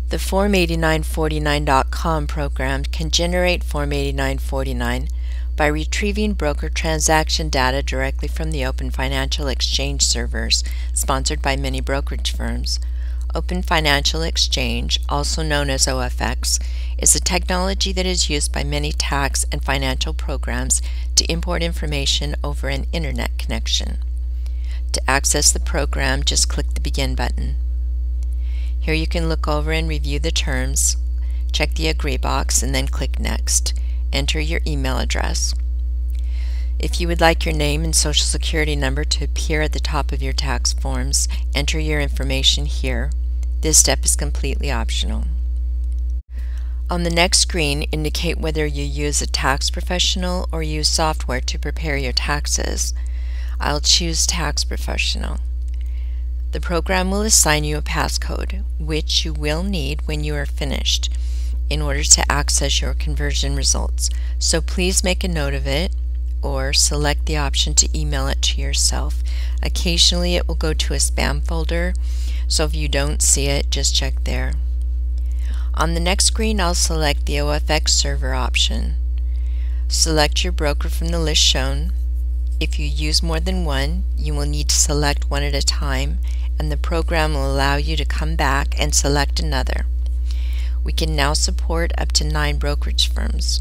The Form8949.com program can generate Form 8949 by retrieving broker transaction data directly from the Open Financial Exchange servers sponsored by many brokerage firms. Open Financial Exchange, also known as OFX, is a technology that is used by many tax and financial programs to import information over an internet connection. To access the program, just click the Begin button. Here you can look over and review the terms, check the Agree box, and then click Next. Enter your email address. If you would like your name and social security number to appear at the top of your tax forms, enter your information here. This step is completely optional. On the next screen, indicate whether you use a tax professional or use software to prepare your taxes. I'll choose Tax Professional. The program will assign you a passcode, which you will need when you are finished in order to access your conversion results. So please make a note of it or select the option to email it to yourself. Occasionally it will go to a spam folder, so if you don't see it, just check there. On the next screen, I'll select the OFX server option. Select your broker from the list shown. If you use more than one, you will need to select one at a time, and the program will allow you to come back and select another. We can now support up to 9 brokerage firms.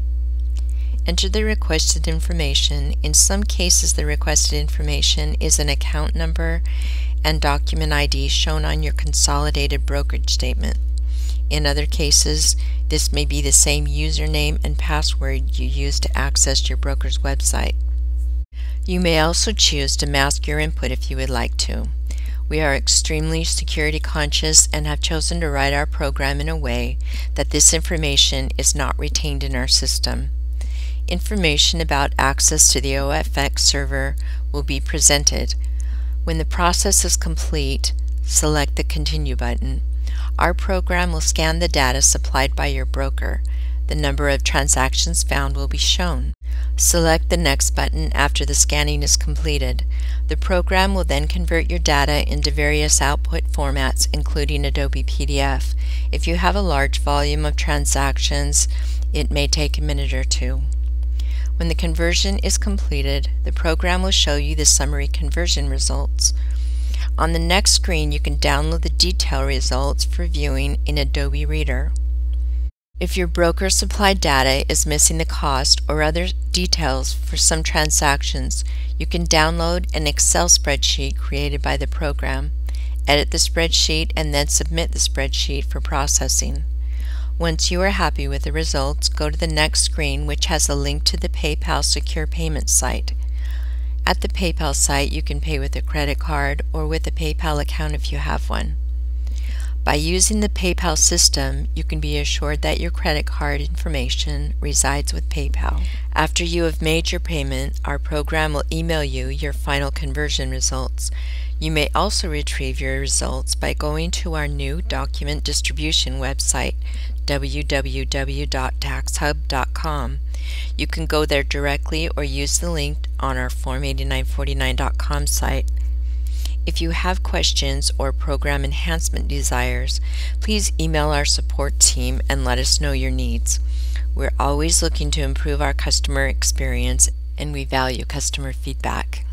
Enter the requested information. In some cases, the requested information is an account number and document ID shown on your consolidated brokerage statement. In other cases, this may be the same username and password you use to access your broker's website. You may also choose to mask your input if you would like to. We are extremely security conscious and have chosen to write our program in a way that this information is not retained in our system. Information about access to the OFX server will be presented. When the process is complete, select the Continue button. Our program will scan the data supplied by your broker. The number of transactions found will be shown. Select the Next button after the scanning is completed. The program will then convert your data into various output formats, including Adobe PDF. If you have a large volume of transactions, it may take a minute or two. When the conversion is completed, the program will show you the summary conversion results. On the next screen, you can download the detailed results for viewing in Adobe Reader. If your broker supplied data is missing the cost or other details for some transactions, you can download an Excel spreadsheet created by the program, edit the spreadsheet, and then submit the spreadsheet for processing. Once you are happy with the results, go to the next screen, which has a link to the PayPal secure payment site. At the PayPal site, you can pay with a credit card or with a PayPal account if you have one. By using the PayPal system, you can be assured that your credit card information resides with PayPal. After you have made your payment, our program will email you your final conversion results. You may also retrieve your results by going to our new document distribution website, www.taxhub.com. You can go there directly or use the link on our Form8949.com site. If you have questions or program enhancement desires, please email our support team and let us know your needs. We're always looking to improve our customer experience, and we value customer feedback.